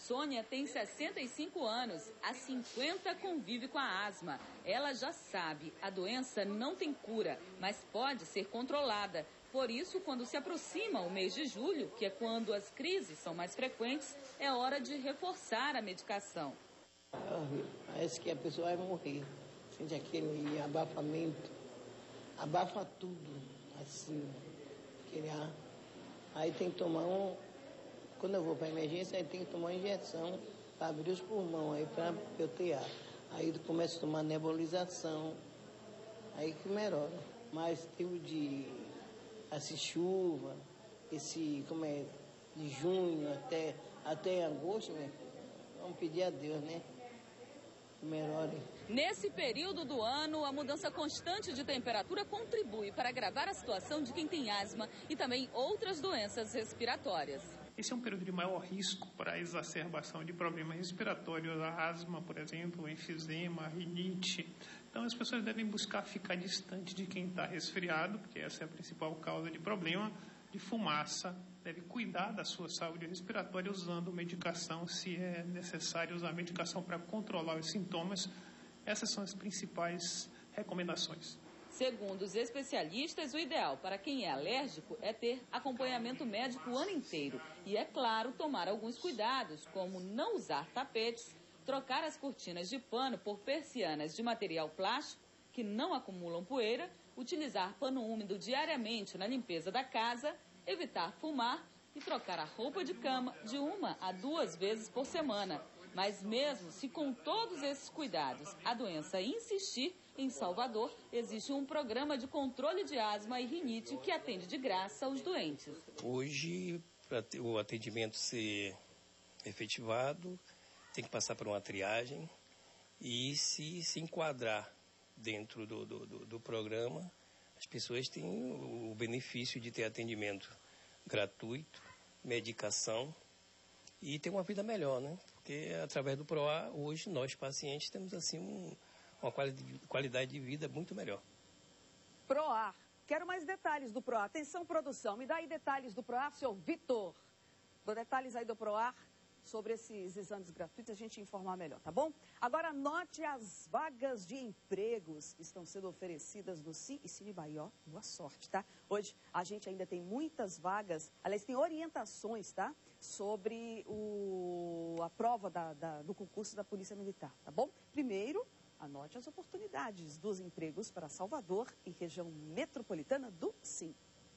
Sônia tem 65 anos, há 50 convive com a asma. Ela já sabe, a doença não tem cura, mas pode ser controlada. Por isso, quando se aproxima o mês de julho, que é quando as crises são mais frequentes, é hora de reforçar a medicação. Parece que a pessoa vai morrer. Sente aquele abafamento, abafa tudo, assim, aquele ar. Aí tem que tomar quando eu vou para a emergência, aí tem que tomar uma injeção para abrir os pulmões, aí para eu ter ar. Aí eu começo a tomar nebulização, aí que melhora. Mas tipo de chuva, de junho até agosto, né? Vamos pedir a Deus, né? Melhore. Nesse período do ano, a mudança constante de temperatura contribui para agravar a situação de quem tem asma e também outras doenças respiratórias. Esse é um período de maior risco para a exacerbação de problemas respiratórios, a asma, por exemplo, o enfisema, a rinite. Então, as pessoas devem buscar ficar distante de quem está resfriado, porque essa é a principal causa de problema, de fumaça. Deve cuidar da sua saúde respiratória usando medicação, se é necessário usar medicação para controlar os sintomas. Essas são as principais recomendações. Segundo os especialistas, o ideal para quem é alérgico é ter acompanhamento médico o ano inteiro. E, é claro, tomar alguns cuidados, como não usar tapetes, trocar as cortinas de pano por persianas de material plástico que não acumulam poeira, utilizar pano úmido diariamente na limpeza da casa, evitar fumar e trocar a roupa de cama de 1 a 2 vezes por semana. Mas mesmo se com todos esses cuidados a doença insistir, em Salvador existe um programa de controle de asma e rinite que atende de graça aos doentes. Hoje, para o atendimento ser efetivado, tem que passar por uma triagem e se enquadrar dentro do programa, as pessoas têm o benefício de ter atendimento gratuito, medicação e ter uma vida melhor, né? Porque através do PROAR, hoje nós pacientes temos assim uma qualidade de vida muito melhor. PROAR. Quero mais detalhes do PROAR. Atenção, produção, me dá aí detalhes do PROAR, senhor Vitor. Dou detalhes aí do PROAR sobre esses exames gratuitos, a gente informar melhor, tá bom? Agora anote as vagas de empregos que estão sendo oferecidas no Sim e Cine Bahia. Boa sorte, tá? Hoje a gente ainda tem muitas vagas, aliás, tem orientações, tá? Sobre a prova do concurso da Polícia Militar, tá bom? Primeiro, anote as oportunidades dos empregos para Salvador e região metropolitana do Sim.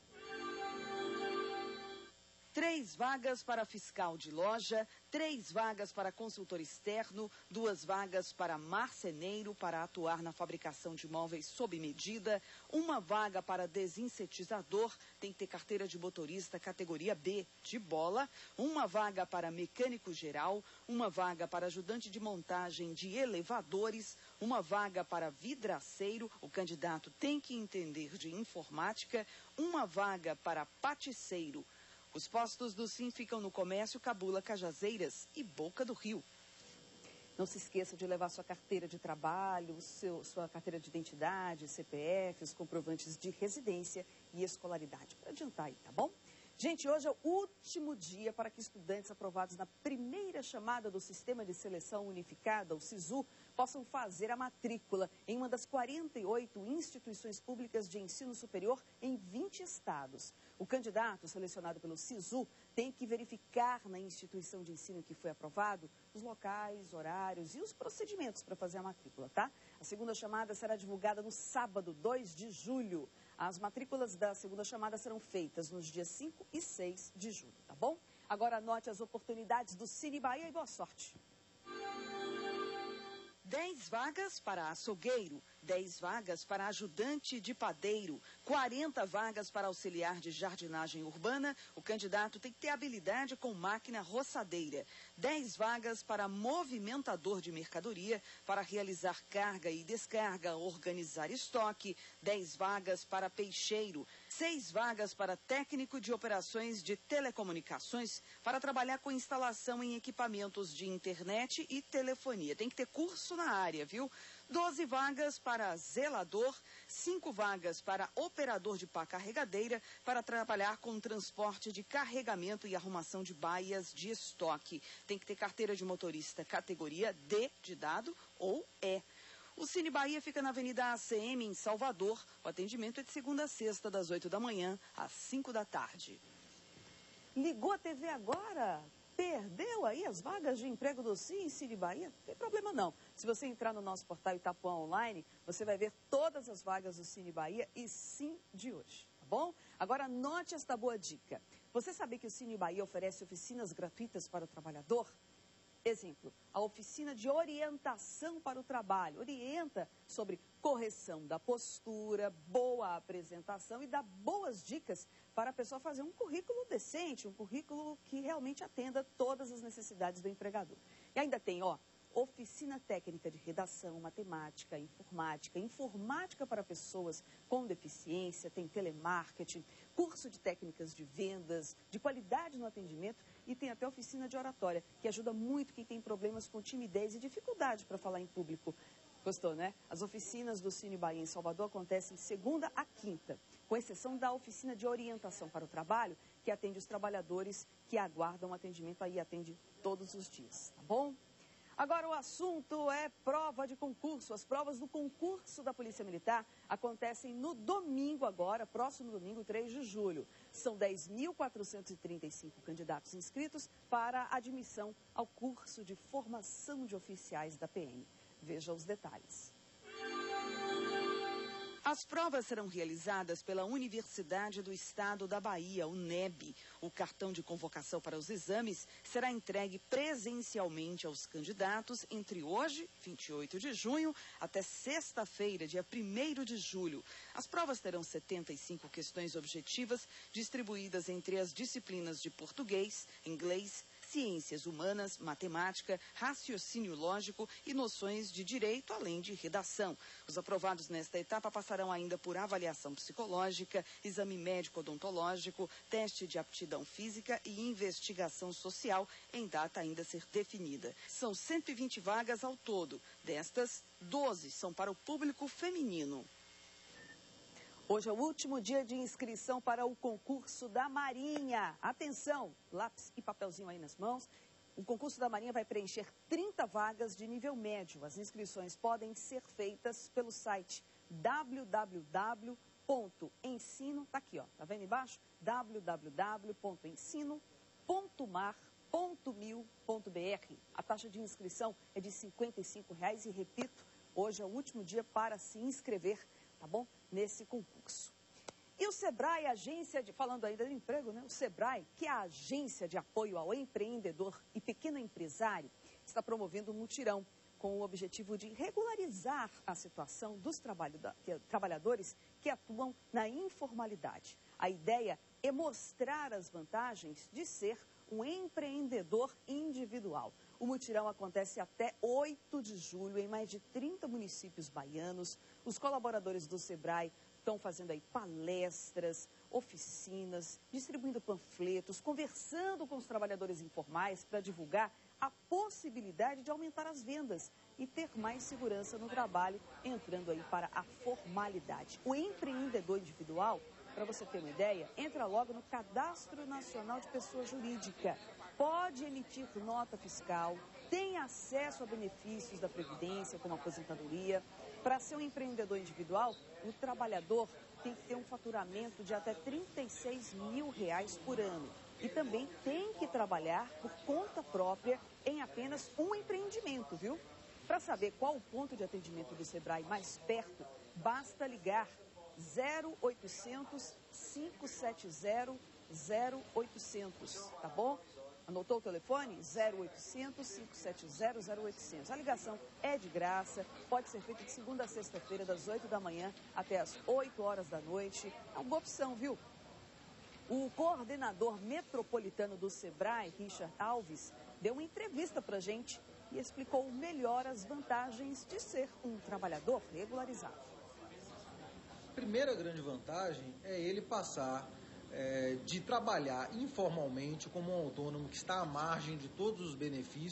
3 vagas para fiscal de loja, 3 vagas para consultor externo, 2 vagas para marceneiro para atuar na fabricação de móveis sob medida, 1 vaga para desinsetizador, tem que ter carteira de motorista categoria B de bola, 1 vaga para mecânico geral, 1 vaga para ajudante de montagem de elevadores, 1 vaga para vidraceiro, o candidato tem que entender de informática, 1 vaga para paticeiro. Os postos do Sim ficam no Comércio, Cabula, Cajazeiras e Boca do Rio. Não se esqueça de levar sua carteira de trabalho, sua carteira de identidade, CPF, os comprovantes de residência e escolaridade. Para adiantar aí, tá bom? Gente, hoje é o último dia para que estudantes aprovados na primeira chamada do Sistema de Seleção Unificada, o SISU, possam fazer a matrícula em uma das 48 instituições públicas de ensino superior em 20 estados. O candidato selecionado pelo SISU tem que verificar na instituição de ensino que foi aprovado os locais, horários e os procedimentos para fazer a matrícula, tá? A segunda chamada será divulgada no sábado, 2 de julho. As matrículas da segunda chamada serão feitas nos dias 5 e 6 de julho, tá bom? Agora anote as oportunidades do Cine Bahia e boa sorte. 10 vagas para açougueiro, 10 vagas para ajudante de padeiro, 40 vagas para auxiliar de jardinagem urbana. O candidato tem que ter habilidade com máquina roçadeira. 10 vagas para movimentador de mercadoria, para realizar carga e descarga, organizar estoque. 10 vagas para peixeiro. 6 vagas para técnico de operações de telecomunicações, para trabalhar com instalação em equipamentos de internet e telefonia. Tem que ter curso na área, viu? 12 vagas para zelador, 5 vagas para operador de pá carregadeira para trabalhar com transporte de carregamento e arrumação de baias de estoque. Tem que ter carteira de motorista categoria D de dado ou E. O Cine Bahia fica na Avenida ACM, em Salvador. O atendimento é de segunda a sexta, das 8 da manhã às 5 da tarde. Ligou a TV agora? Perdeu aí as vagas de emprego do Cine Bahia? Não tem problema não. Se você entrar no nosso portal Itapuã Online, você vai ver todas as vagas do Cine Bahia e sim de hoje, tá bom? Agora anote esta boa dica. Você sabia que o Cine Bahia oferece oficinas gratuitas para o trabalhador? Exemplo, a oficina de orientação para o trabalho. Orienta sobre correção da postura, boa apresentação e dá boas dicas para a pessoa fazer um currículo decente, um currículo que realmente atenda todas as necessidades do empregador. E ainda tem, oficina técnica de redação, matemática, informática para pessoas com deficiência, tem telemarketing, curso de técnicas de vendas, de qualidade no atendimento e tem até oficina de oratória, que ajuda muito quem tem problemas com timidez e dificuldade para falar em público. Gostou, né? As oficinas do Cine Bahia em Salvador acontecem segunda a quinta, com exceção da oficina de orientação para o trabalho, que atende os trabalhadores que aguardam atendimento aí, atende todos os dias, tá bom? Agora o assunto é prova de concurso. As provas do concurso da Polícia Militar acontecem no domingo agora, próximo domingo, 3 de julho. São 10.435 candidatos inscritos para admissão ao curso de formação de oficiais da PM. Veja os detalhes. As provas serão realizadas pela Universidade do Estado da Bahia, UNEB. O cartão de convocação para os exames será entregue presencialmente aos candidatos entre hoje, 28 de junho, até sexta-feira, dia 1º de julho. As provas terão 75 questões objetivas, distribuídas entre as disciplinas de português, inglês, ciências humanas, matemática, raciocínio lógico e noções de direito, além de redação. Os aprovados nesta etapa passarão ainda por avaliação psicológica, exame médico-odontológico, teste de aptidão física e investigação social, em data ainda a ser definida. São 120 vagas ao todo. Destas, 12 são para o público feminino. Hoje é o último dia de inscrição para o concurso da Marinha. Atenção, lápis e papelzinho aí nas mãos. O concurso da Marinha vai preencher 30 vagas de nível médio. As inscrições podem ser feitas pelo site www.ensino, tá aqui, tá vendo embaixo? www.ensino.mar.mil.br. A taxa de inscrição é de R$ 55,00 e, repito, hoje é o último dia para se inscrever, tá bom? Nesse concurso. E o Sebrae, falando ainda do emprego, né? O Sebrae, que é a agência de apoio ao empreendedor e pequeno empresário, está promovendo um mutirão com o objetivo de regularizar a situação dos trabalhadores que atuam na informalidade. A ideia é mostrar as vantagens de ser um empreendedor individual. O mutirão acontece até 8 de julho em mais de 30 municípios baianos. Os colaboradores do Sebrae estão fazendo aí palestras, oficinas, distribuindo panfletos, conversando com os trabalhadores informais para divulgar a possibilidade de aumentar as vendas e ter mais segurança no trabalho, entrando aí para a formalidade. O empreendedor individual, para você ter uma ideia, entra logo no Cadastro Nacional de Pessoa Jurídica. Pode emitir nota fiscal, tem acesso a benefícios da Previdência, como aposentadoria. Para ser um empreendedor individual, o trabalhador tem que ter um faturamento de até R$ 36.000 por ano. E também tem que trabalhar por conta própria em apenas um empreendimento, viu? Para saber qual o ponto de atendimento do Sebrae mais perto, basta ligar 0800 570 0800, tá bom? Anotou o telefone? 0800 570 0800. A ligação é de graça, pode ser feita de segunda a sexta-feira, das 8 da manhã até as 8 horas da noite. É uma boa opção, viu? O coordenador metropolitano do Sebrae, Richard Alves, deu uma entrevista pra gente e explicou melhor as vantagens de ser um trabalhador regularizado. A primeira grande vantagem é ele passar de trabalhar informalmente como um autônomo que está à margem de todos os benefícios,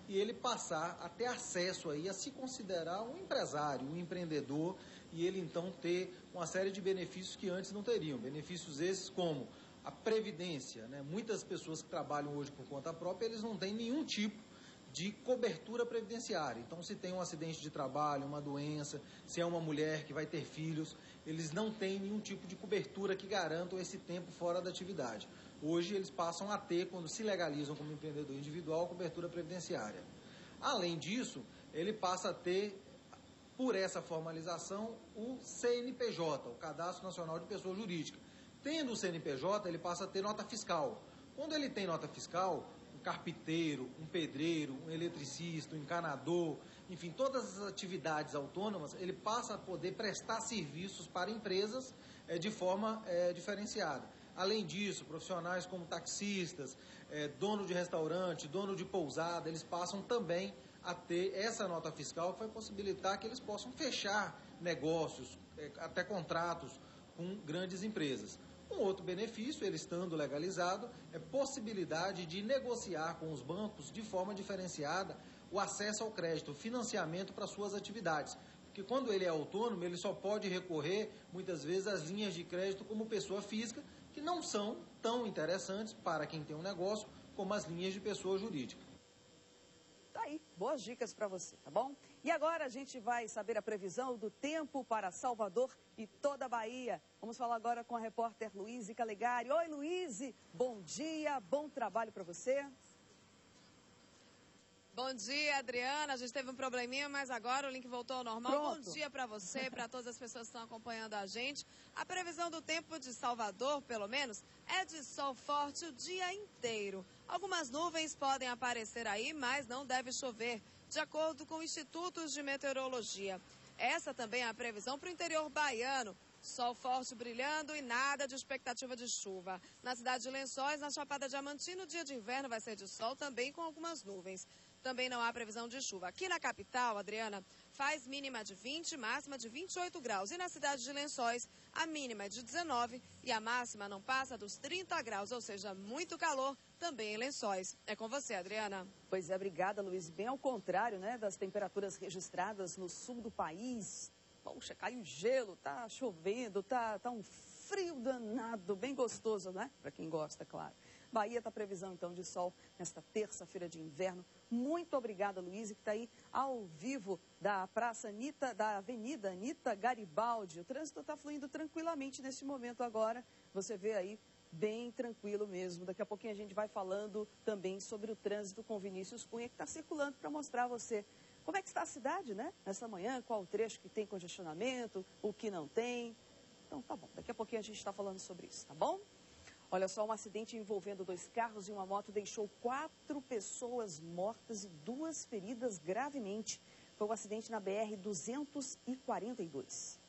e ele passar a ter acesso aí a se considerar um empresário, um empreendedor, e ele então ter uma série de benefícios que antes não teriam. Benefícios esses como a previdência, né? Muitas pessoas que trabalham hoje por conta própria, eles não têm nenhum tipo de cobertura previdenciária. Então, se tem um acidente de trabalho, uma doença, se é uma mulher que vai ter filhos, eles não têm nenhum tipo de cobertura que garantam esse tempo fora da atividade. Hoje, eles passam a ter, quando se legalizam como empreendedor individual, cobertura previdenciária. Além disso, ele passa a ter, por essa formalização, o CNPJ, o Cadastro Nacional de Pessoa Jurídica. Tendo o CNPJ, ele passa a ter nota fiscal. Quando ele tem nota fiscal, um carpinteiro, um pedreiro, um eletricista, um encanador, enfim, todas as atividades autônomas, ele passa a poder prestar serviços para empresas de forma diferenciada. Além disso, profissionais como taxistas, dono de restaurante, dono de pousada, eles passam também a ter essa nota fiscal que vai possibilitar que eles possam fechar negócios, até contratos com grandes empresas. Um outro benefício, ele estando legalizado, é possibilidade de negociar com os bancos de forma diferenciada o acesso ao crédito, o financiamento para suas atividades. Porque quando ele é autônomo, ele só pode recorrer, muitas vezes, às linhas de crédito como pessoa física, que não são tão interessantes para quem tem um negócio como as linhas de pessoa jurídica. Tá aí, boas dicas para você, tá bom? E agora a gente vai saber a previsão do tempo para Salvador e toda a Bahia. Vamos falar agora com a repórter Luíse Calegari. Oi, Luíse, bom dia, bom trabalho para você. Bom dia, Adriana. A gente teve um probleminha, mas agora o link voltou ao normal. Pronto. Bom dia para você, para todas as pessoas que estão acompanhando a gente. A previsão do tempo de Salvador, pelo menos, é de sol forte o dia inteiro. Algumas nuvens podem aparecer aí, mas não deve chover, de acordo com institutos de meteorologia. Essa também é a previsão para o interior baiano. Sol forte brilhando e nada de expectativa de chuva. Na cidade de Lençóis, na Chapada Diamantina, o dia de inverno vai ser de sol também com algumas nuvens. Também não há previsão de chuva. Aqui na capital, Adriana, faz mínima de 20, máxima de 28 graus. E na cidade de Lençóis, a mínima é de 19 e a máxima não passa dos 30 graus, ou seja, muito calor também em Lençóis. É com você, Adriana. Pois é, obrigada, Luiz. Bem ao contrário, né, das temperaturas registradas no sul do país. Poxa, caiu gelo, tá chovendo, tá um frio danado, bem gostoso, né? Para quem gosta, claro. Bahia está previsão, então, de sol nesta terça-feira de inverno. Muito obrigada, Luiz, que está aí ao vivo da Praça Anitta, da Avenida Anitta Garibaldi. O trânsito está fluindo tranquilamente neste momento agora. Você vê aí, bem tranquilo mesmo. Daqui a pouquinho a gente vai falando também sobre o trânsito com Vinícius Cunha, que está circulando para mostrar a você como é que está a cidade, né? Nessa manhã, qual o trecho que tem congestionamento, o que não tem. Então, tá bom. Daqui a pouquinho a gente está falando sobre isso, tá bom? Olha só, um acidente envolvendo 2 carros e uma moto deixou 4 pessoas mortas e 2 feridas gravemente. Foi um acidente na BR-242.